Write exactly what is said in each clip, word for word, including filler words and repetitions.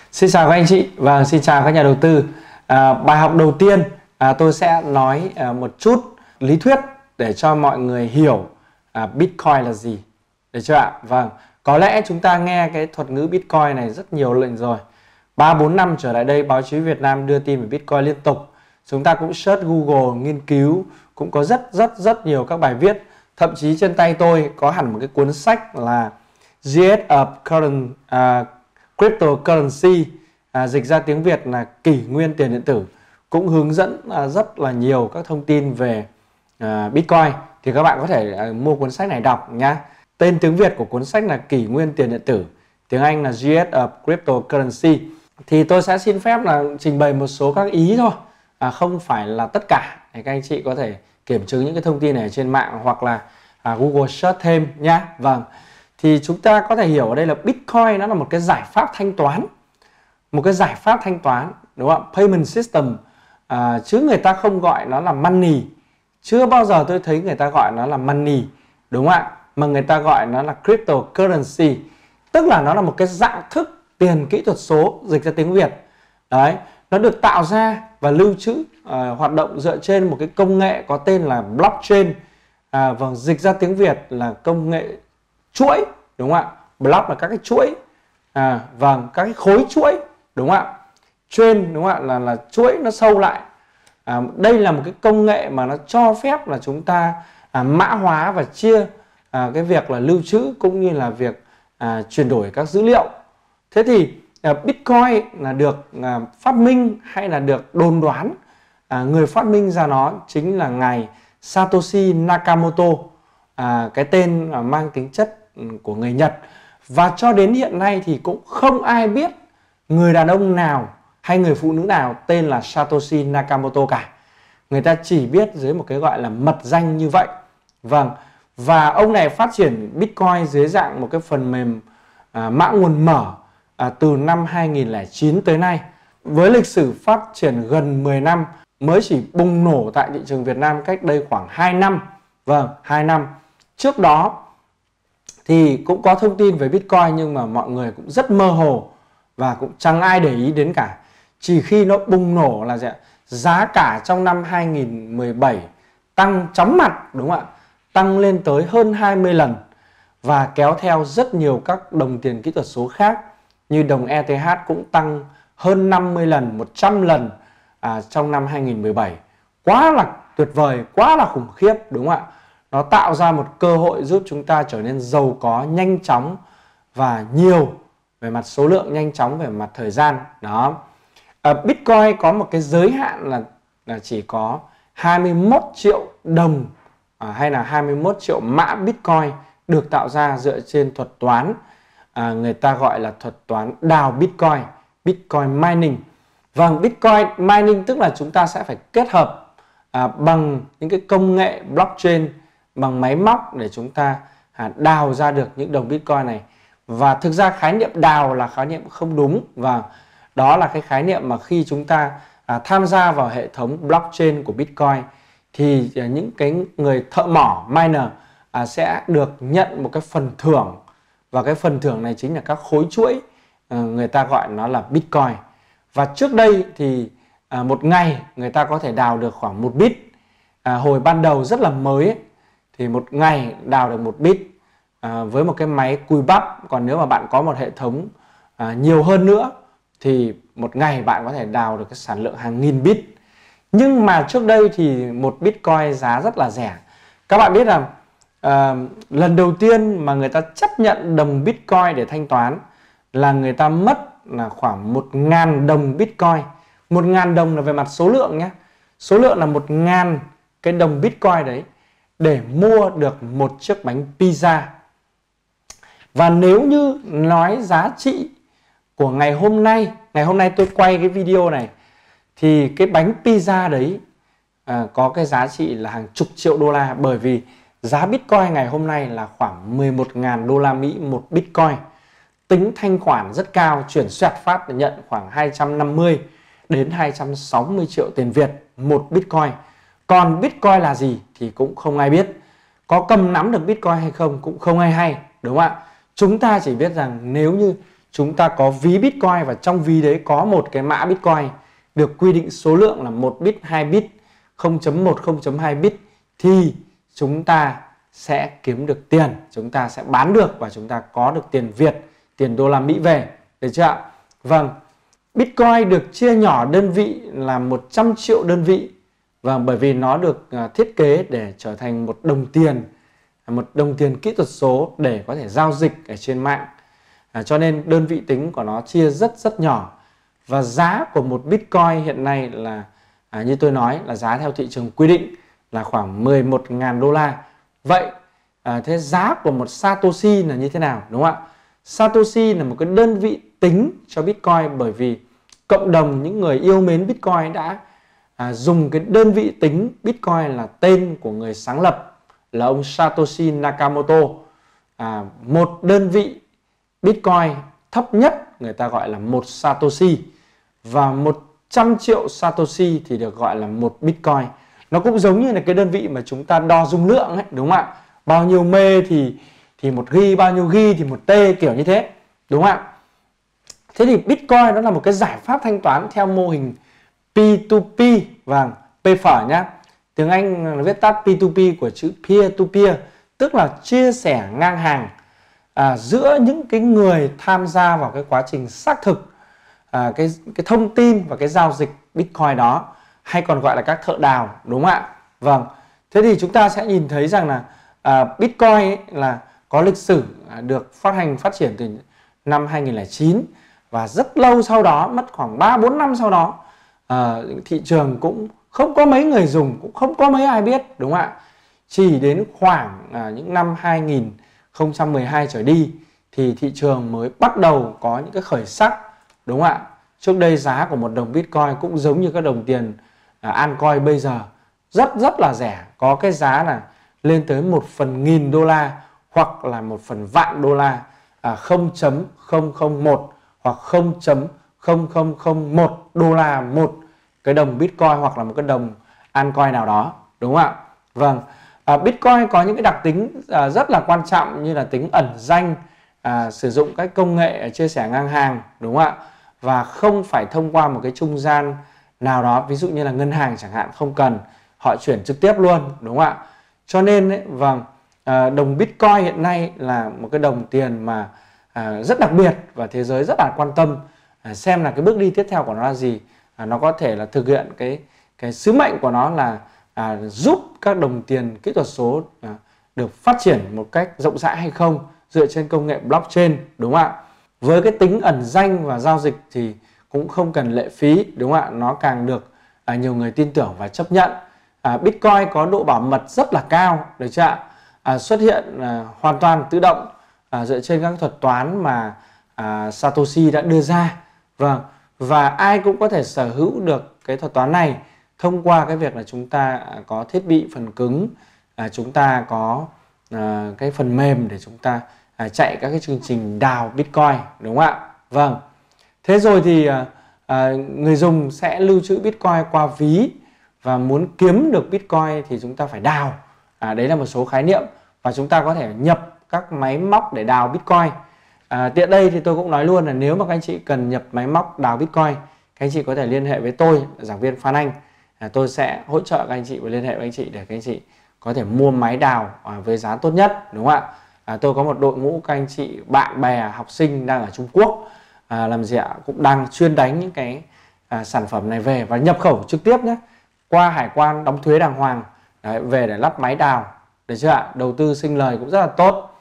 Xin chào các anh chị và xin chào các nhà đầu tư. À, bài học đầu tiên à, tôi sẽ nói à, một chút lý thuyết để cho mọi người hiểu à, Bitcoin là gì. Được chưa ạ? Vâng, có lẽ chúng ta nghe cái thuật ngữ Bitcoin này rất nhiều lần rồi. ba bốn năm trở lại đây, báo chí Việt Nam đưa tin về Bitcoin liên tục. Chúng ta cũng search Google, nghiên cứu, cũng có rất rất rất nhiều các bài viết. Thậm chí trên tay tôi có hẳn một cái cuốn sách là giê ét of Current uh, Cryptocurrency, à, dịch ra tiếng Việt là kỷ nguyên tiền điện tử, cũng hướng dẫn à, rất là nhiều các thông tin về à, Bitcoin. Thì các bạn có thể à, mua cuốn sách này đọc nhá. Tên tiếng Việt của cuốn sách là kỷ nguyên tiền điện tử, tiếng Anh là giê ét of Cryptocurrency. Thì tôi sẽ xin phép là trình bày một số các ý thôi, à, không phải là tất cả. Để các anh chị có thể kiểm chứng những cái thông tin này trên mạng hoặc là à, Google search thêm nhá. Vâng. Thì chúng ta có thể hiểu ở đây là Bitcoin nó là một cái giải pháp thanh toán, một cái giải pháp thanh toán, đúng không? Payment system, à, chứ người ta không gọi nó là money. Chưa bao giờ tôi thấy người ta gọi nó là money, đúng không ạ? Mà người ta gọi nó là cryptocurrency, tức là nó là một cái dạng thức tiền kỹ thuật số, dịch ra tiếng Việt. Đấy, nó được tạo ra và lưu trữ à, hoạt động dựa trên một cái công nghệ có tên là blockchain. À, vâng, dịch ra tiếng Việt là công nghệ chuỗi, đúng không ạ? Block là các cái chuỗi, à, vâng, các cái khối chuỗi, đúng không ạ? Chain, đúng không ạ? Là là chuỗi nó sâu lại. À, đây là một cái công nghệ mà nó cho phép là chúng ta à, mã hóa và chia à, cái việc là lưu trữ cũng như là việc à, chuyển đổi các dữ liệu. Thế thì à, Bitcoin là được à, phát minh hay là được đồn đoán à, người phát minh ra nó chính là ngài Satoshi Nakamoto, à, cái tên à, mang tính chất của người Nhật. Và cho đến hiện nay thì cũng không ai biết người đàn ông nào hay người phụ nữ nào tên là Satoshi Nakamoto cả. Người ta chỉ biết dưới một cái gọi là mật danh như vậy. Vâng, và ông này phát triển Bitcoin dưới dạng một cái phần mềm à, mã nguồn mở à, từ năm hai nghìn lẻ chín tới nay. Với lịch sử phát triển gần mười năm, mới chỉ bùng nổ tại thị trường Việt Nam cách đây khoảng hai năm. Vâng, hai năm. Trước đó thì cũng có thông tin về Bitcoin nhưng mà mọi người cũng rất mơ hồ và cũng chẳng ai để ý đến cả. Chỉ khi nó bùng nổ là gì? Giá cả trong năm hai nghìn mười bảy tăng chóng mặt, đúng không ạ? Tăng lên tới hơn hai mươi lần và kéo theo rất nhiều các đồng tiền kỹ thuật số khác như đồng e tê hát cũng tăng hơn năm mươi lần, một trăm lần à, trong năm hai nghìn mười bảy. Quá là tuyệt vời, quá là khủng khiếp, đúng không ạ? Nó tạo ra một cơ hội giúp chúng ta trở nên giàu có nhanh chóng và nhiều về mặt số lượng, nhanh chóng về mặt thời gian. Đó. À, Bitcoin có một cái giới hạn là, là chỉ có hai mươi mốt triệu đồng à, hay là hai mươi mốt triệu mã Bitcoin được tạo ra dựa trên thuật toán. À, người ta gọi là thuật toán đào Bitcoin, Bitcoin mining. Vâng, Bitcoin mining tức là chúng ta sẽ phải kết hợp à, bằng những cái công nghệ blockchain, bằng máy móc để chúng ta à, đào ra được những đồng Bitcoin này. Và thực ra khái niệm đào là khái niệm không đúng, và đó là cái khái niệm mà khi chúng ta à, tham gia vào hệ thống blockchain của Bitcoin thì à, những cái người thợ mỏ miner à, sẽ được nhận một cái phần thưởng, và cái phần thưởng này chính là các khối chuỗi, à, người ta gọi nó là Bitcoin. Và trước đây thì à, một ngày người ta có thể đào được khoảng một bit. À, hồi ban đầu rất là mới ấy, thì một ngày đào được một bit à, với một cái máy cùi bắp. Còn nếu mà bạn có một hệ thống à, nhiều hơn nữa thì một ngày bạn có thể đào được cái sản lượng hàng nghìn bit. Nhưng mà trước đây thì một Bitcoin giá rất là rẻ. Các bạn biết là à, lần đầu tiên mà người ta chấp nhận đồng Bitcoin để thanh toán là người ta mất là khoảng một nghìn đồng Bitcoin. Một nghìn đồng là về mặt số lượng nhé. Số lượng là một nghìn cái đồng Bitcoin đấy để mua được một chiếc bánh pizza. Và nếu như nói giá trị của ngày hôm nay, ngày hôm nay tôi quay cái video này, thì cái bánh pizza đấy à, có cái giá trị là hàng chục triệu đô la, bởi vì giá Bitcoin ngày hôm nay là khoảng mười một nghìn đô la Mỹ một Bitcoin. Tính thanh khoản rất cao, chuyển xoẹt phát để nhận khoảng hai trăm năm mươi đến hai trăm sáu mươi triệu tiền Việt một Bitcoin. Còn Bitcoin là gì thì cũng không ai biết. Có cầm nắm được Bitcoin hay không cũng không ai hay, đúng không ạ? Chúng ta chỉ biết rằng nếu như chúng ta có ví Bitcoin và trong ví đấy có một cái mã Bitcoin được quy định số lượng là một bit, hai bit, không chấm một, không chấm hai bit thì chúng ta sẽ kiếm được tiền, chúng ta sẽ bán được và chúng ta có được tiền Việt, tiền đô la Mỹ về, được chưa ạ? Vâng, Bitcoin được chia nhỏ đơn vị là một trăm triệu đơn vị. Vâng, bởi vì nó được thiết kế để trở thành một đồng tiền, một đồng tiền kỹ thuật số để có thể giao dịch ở trên mạng. À, cho nên đơn vị tính của nó chia rất rất nhỏ. Và giá của một Bitcoin hiện nay là à, như tôi nói là giá theo thị trường quy định là khoảng mười một nghìn đô la. Vậy à, thế giá của một Satoshi là như thế nào, đúng không ạ? Satoshi là một cái đơn vị tính cho Bitcoin, bởi vì cộng đồng những người yêu mến Bitcoin đã à, dùng cái đơn vị tính Bitcoin là tên của người sáng lập là ông Satoshi Nakamoto. À, một đơn vị Bitcoin thấp nhất người ta gọi là một Satoshi, và một trăm triệu Satoshi thì được gọi là một Bitcoin. Nó cũng giống như là cái đơn vị mà chúng ta đo dung lượng ấy, đúng không ạ? Bao nhiêu mê thì thì một ghi, bao nhiêu ghi thì một tê, kiểu như thế, đúng không ạ? Thế thì Bitcoin nó là một cái giải pháp thanh toán theo mô hình P to P, vâng, P phở nhá. Tiếng Anh là viết tắt P to P của chữ peer to peer, tức là chia sẻ ngang hàng à, giữa những cái người tham gia vào cái quá trình xác thực à, cái cái thông tin và cái giao dịch Bitcoin đó, hay còn gọi là các thợ đào, đúng không ạ? Vâng. Thế thì chúng ta sẽ nhìn thấy rằng là à, Bitcoin ấy là có lịch sử à, được phát hành phát triển từ năm hai nghìn không trăm lẻ chín, và rất lâu sau đó, mất khoảng ba bốn năm sau đó, à, thị trường cũng không có mấy người dùng, cũng không có mấy ai biết, đúng không ạ? Chỉ đến khoảng à, những năm hai nghìn không trăm mười hai trở đi thì thị trường mới bắt đầu có những cái khởi sắc, đúng không ạ? Trước đây giá của một đồng Bitcoin cũng giống như các đồng tiền à, altcoin bây giờ, rất rất là rẻ, có cái giá là lên tới một phần nghìn đô la hoặc là một phần vạn đô la, à, không chấm không không một hoặc không chấm không không không một đô la một cái đồng Bitcoin hoặc là một cái đồng altcoin nào đó, đúng không ạ? Vâng, à, Bitcoin có những cái đặc tính à, rất là quan trọng như là tính ẩn danh, à, sử dụng các công nghệ chia sẻ ngang hàng, đúng không ạ? Và không phải thông qua một cái trung gian nào đó, ví dụ như là ngân hàng chẳng hạn, không cần, họ chuyển trực tiếp luôn, đúng không ạ? Cho nên ấy, vâng, à, đồng Bitcoin hiện nay là một cái đồng tiền mà à, rất đặc biệt và thế giới rất là quan tâm à, xem là cái bước đi tiếp theo của nó là gì. À, nó có thể là thực hiện cái cái sứ mệnh của nó là à, giúp các đồng tiền kỹ thuật số à, được phát triển một cách rộng rãi hay không, dựa trên công nghệ blockchain, đúng không ạ? Với cái tính ẩn danh và giao dịch thì cũng không cần lệ phí, đúng không ạ? Nó càng được à, nhiều người tin tưởng và chấp nhận. À, Bitcoin có độ bảo mật rất là cao, được chưa ạ? À, xuất hiện à, hoàn toàn tự động à, dựa trên các thuật toán mà à, Satoshi đã đưa ra. Vâng, và ai cũng có thể sở hữu được cái thuật toán này thông qua cái việc là chúng ta có thiết bị phần cứng, à, chúng ta có à, cái phần mềm để chúng ta à, chạy các cái chương trình đào Bitcoin, đúng không ạ? Vâng. Thế rồi thì à, à, người dùng sẽ lưu trữ Bitcoin qua ví, và muốn kiếm được Bitcoin thì chúng ta phải đào. À, đấy là một số khái niệm, và chúng ta có thể nhập các máy móc để đào Bitcoin. À, tiện đây thì tôi cũng nói luôn là nếu mà các anh chị cần nhập máy móc đào Bitcoin, các anh chị có thể liên hệ với tôi, giảng viên Phan Anh. À, tôi sẽ hỗ trợ các anh chị và liên hệ với anh chị để các anh chị có thể mua máy đào à, với giá tốt nhất, đúng không ạ? À, tôi có một đội ngũ các anh chị bạn bè học sinh đang ở Trung Quốc à, làm gì ạ, cũng đang chuyên đánh những cái à, sản phẩm này về và nhập khẩu trực tiếp nhé, qua hải quan đóng thuế đàng hoàng. Đấy, về để lắp máy đào, được chưa ạ? Đầu tư sinh lời cũng rất là tốt.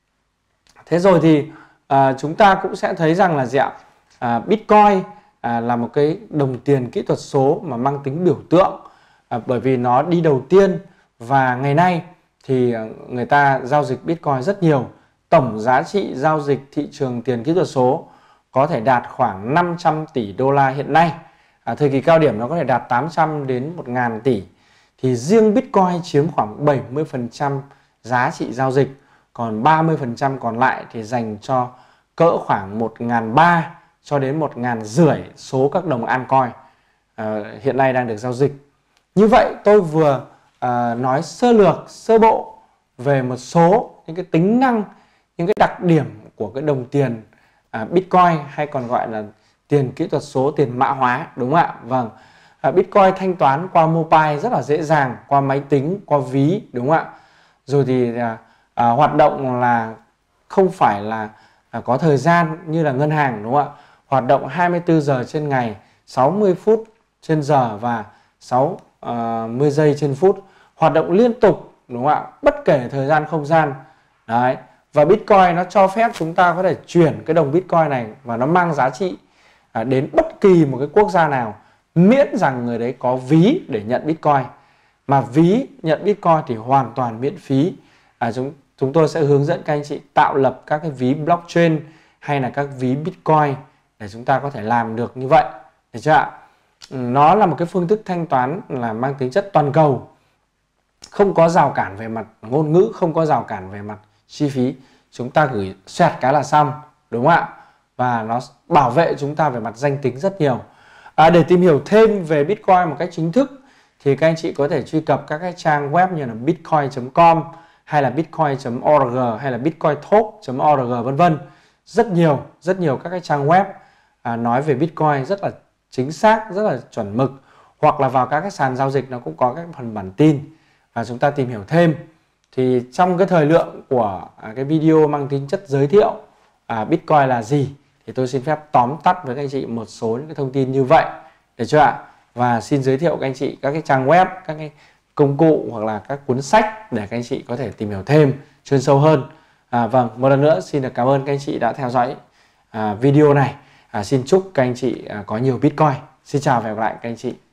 Thế rồi thì à, chúng ta cũng sẽ thấy rằng là gì ạ? À, Bitcoin à, là một cái đồng tiền kỹ thuật số mà mang tính biểu tượng, à, bởi vì nó đi đầu tiên, và ngày nay thì người ta giao dịch Bitcoin rất nhiều. Tổng giá trị giao dịch thị trường tiền kỹ thuật số có thể đạt khoảng năm trăm tỷ đô la hiện nay. À, thời kỳ cao điểm nó có thể đạt tám trăm đến một nghìn tỷ. Thì riêng Bitcoin chiếm khoảng bảy mươi phần trăm giá trị giao dịch, còn ba mươi phần trăm còn lại thì dành cho cỡ khoảng một nghìn ba trăm cho đến một nghìn rưỡi số các đồng altcoin à, hiện nay đang được giao dịch. Như vậy tôi vừa à, nói sơ lược, sơ bộ về một số những cái tính năng, những cái đặc điểm của cái đồng tiền à, Bitcoin hay còn gọi là tiền kỹ thuật số, tiền mã hóa, đúng không ạ? Vâng, à, Bitcoin thanh toán qua mobile rất là dễ dàng, qua máy tính, qua ví, đúng không ạ? Rồi thì à, à, hoạt động là không phải là à, có thời gian như là ngân hàng, đúng không ạ? Hoạt động hai mươi tư giờ trên ngày, sáu mươi phút trên giờ và sáu mươi giây trên phút, hoạt động liên tục, đúng không ạ? Bất kể thời gian không gian. Đấy. Và Bitcoin nó cho phép chúng ta có thể chuyển cái đồng Bitcoin này và nó mang giá trị à, đến bất kỳ một cái quốc gia nào, miễn rằng người đấy có ví để nhận Bitcoin. Mà ví nhận Bitcoin thì hoàn toàn miễn phí. À, chúng chúng tôi sẽ hướng dẫn các anh chị tạo lập các cái ví blockchain hay là các ví Bitcoin để chúng ta có thể làm được như vậy, được chưa ạ? Nó là một cái phương thức thanh toán là mang tính chất toàn cầu, không có rào cản về mặt ngôn ngữ, không có rào cản về mặt chi phí. Chúng ta gửi xoẹt cái là xong, đúng không ạ? Và nó bảo vệ chúng ta về mặt danh tính rất nhiều. À, để tìm hiểu thêm về Bitcoin một cách chính thức thì các anh chị có thể truy cập các cái trang web như là bitcoin chấm com hay là bitcoin chấm org hay là bitcointalk chấm org vân vân. Rất nhiều, rất nhiều các cái trang web à, nói về Bitcoin rất là chính xác, rất là chuẩn mực. Hoặc là vào các cái sàn giao dịch nó cũng có các phần bản tin và chúng ta tìm hiểu thêm. Thì trong cái thời lượng của à, cái video mang tính chất giới thiệu à, Bitcoin là gì thì tôi xin phép tóm tắt với các anh chị một số những cái thông tin như vậy, được chưa ạ? Và xin giới thiệu các anh chị các cái trang web, các cái công cụ hoặc là các cuốn sách để các anh chị có thể tìm hiểu thêm chuyên sâu hơn. À, vâng, một lần nữa xin được cảm ơn các anh chị đã theo dõi à, video này. À, xin chúc các anh chị à, có nhiều Bitcoin. Xin chào và hẹn gặp lại các anh chị.